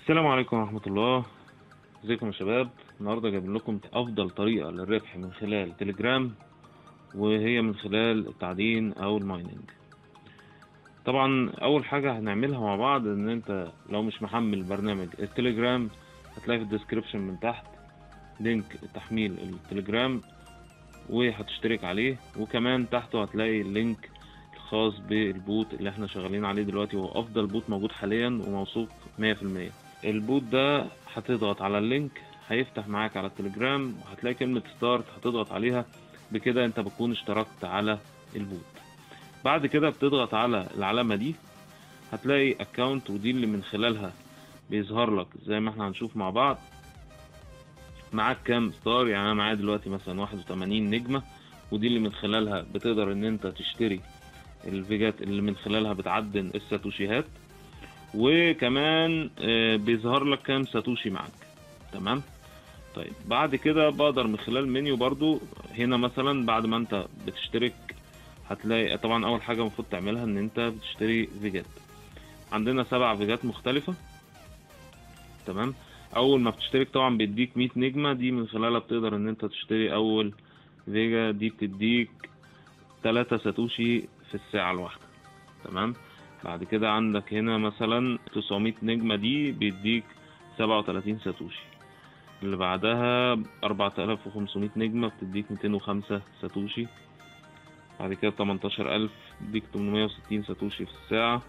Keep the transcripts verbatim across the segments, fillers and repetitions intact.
السلام عليكم ورحمة الله. ازيكم يا شباب؟ النهاردة جايب لكم افضل طريقة للربح من خلال تليجرام، وهي من خلال التعدين او المايننج. طبعا اول حاجة هنعملها مع بعض ان انت لو مش محمل برنامج التليجرام هتلاقي في الديسكريبشن من تحت لينك تحميل التليجرام وهتشترك عليه، وكمان تحته هتلاقي اللينك الخاص بالبوت اللي احنا شغالين عليه دلوقتي، وهو افضل بوت موجود حاليا وموثوق مية في المية. البوت ده هتضغط على اللينك هيفتح معاك على التليجرام، وهتلاقي كلمة ستارت هتضغط عليها. بكده انت بتكون اشتركت على البوت. بعد كده بتضغط على العلامة دي هتلاقي اكونت، ودي اللي من خلالها بيظهر لك زي ما احنا هنشوف مع بعض معاك كام ستار. يعني انا معايا دلوقتي مثلا واحد وتمانين نجمة، ودي اللي من خلالها بتقدر ان انت تشتري الفيجات اللي من خلالها بتعدن الساتوشيهات، وكمان بيظهر لك كام ساتوشي معاك. تمام. طيب بعد كده بقدر من خلال المنيو برضو هنا مثلا بعد ما انت بتشترك هتلاقي طبعا اول حاجة المفروض تعملها ان انت بتشتري فيجات. عندنا سبع فيجات مختلفة. تمام. اول ما بتشترك طبعا بيديك مية نجمة، دي من خلالها بتقدر ان انت تشتري اول فيجا، دي بتديك تلاتة ساتوشي في الساعة الواحدة. تمام. بعد كده عندك هنا مثلا تسعمية نجمة، دي بيديك سبعة وتلاتين ساتوشي. اللي بعدها أربعة آلاف وخمسمية نجمة بتديك ميتين وخمسة ساتوشي. بعد كده تمنتاشر ألف بيديك تمنمية وستين ساتوشي في الساعة،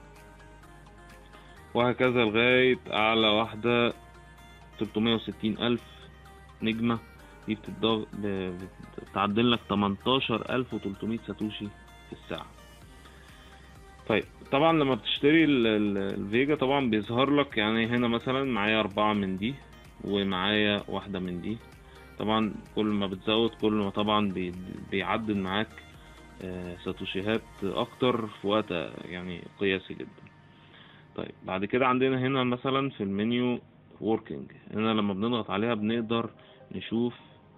وهكذا لغاية أعلى واحدة تلتمية وستين ألف نجمة، دي بتضغ... بتعدل لك تمنتاشر ألف وتلتمية ساتوشي في الساعة. طيب طبعا لما بتشتري الفيجا طبعا بيظهر لك، يعني هنا مثلا معايا أربعة من دي ومعايا واحدة من دي. طبعا كل ما بتزود كل ما طبعا بيعدل معاك ساتوشيهات أكتر في وقت يعني قياسي جدا. طيب بعد كده عندنا هنا مثلا في المنيو ووركينج، هنا لما بنضغط عليها بنقدر نشوف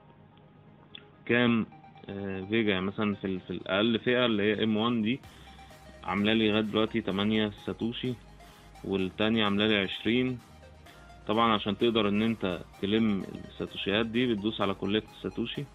كام فيجا. يعني مثلا في, في الأقل فئة اللي هي ام واحد دي عامله لي لغايه دلوقتي تمانية ساتوشي، والتانية عامله لي عشرين. طبعا عشان تقدر ان انت تلم الساتوشيات دي بتدوس على كولكت ساتوشي.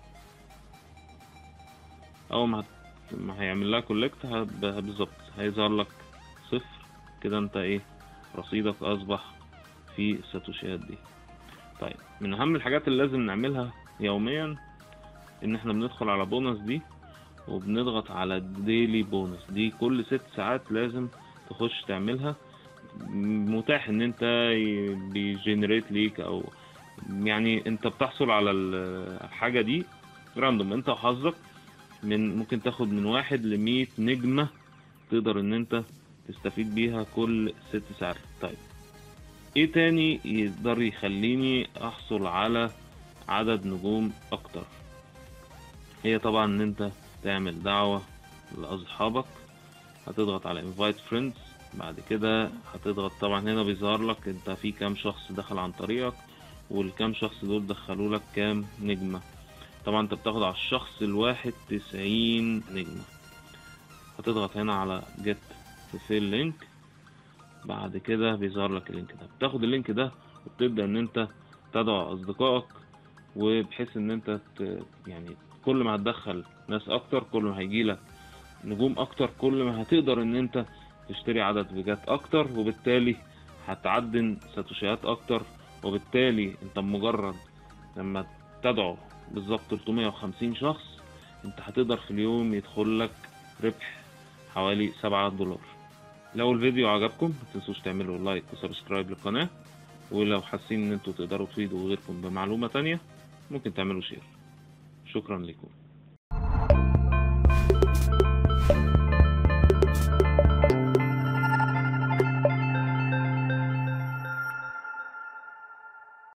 اول ما, هت... ما هيعمل لها كولكت بالظبط هيظهر لك صفر كده، انت ايه رصيدك اصبح في الساتوشيات دي. طيب من اهم الحاجات اللي لازم نعملها يوميا ان احنا بندخل على بونص دي وبنضغط على ديلي بونص دي، كل ست ساعات لازم تخش تعملها. متاح ان انت بيجنريت ليك، او يعني انت بتحصل على الحاجة دي راندوم انت وحظك، من ممكن تاخد من واحد لمية نجمة تقدر ان انت تستفيد بيها كل ست ساعات. طيب ايه تاني يقدر يخليني احصل على عدد نجوم اكتر؟ هي طبعا ان انت تعمل دعوة لاصحابك. هتضغط على invite friends، بعد كده هتضغط طبعا هنا بيظهر لك انت في كام شخص دخل عن طريقك، والكام شخص دول دخلوا لك كام نجمة. طبعا انت بتاخد على الشخص الواحد تسعين نجمة. هتضغط هنا على get fulfill link، بعد كده بيظهر لك اللينك ده، بتاخد اللينك ده وبتبدأ ان انت تدعو اصدقائك، وبحيث ان انت ت... يعني كل ما هتدخل ناس اكتر كل ما هيجيلك نجوم اكتر، كل ما هتقدر ان انت تشتري عدد فيجات اكتر، وبالتالي هتعدن ساتوشيات اكتر. وبالتالي انت مجرد لما تدعو بالظبط تلتمية وخمسين شخص انت هتقدر في اليوم يدخل لك ربح حوالي سبعة دولار. لو الفيديو عجبكم متنسوش تعملوا لايك وسبسكرايب للقناة، ولو حاسين ان انتوا تقدروا تفيدوا غيركم بمعلومة تانية ممكن تعملوا شير. شكرا لكم.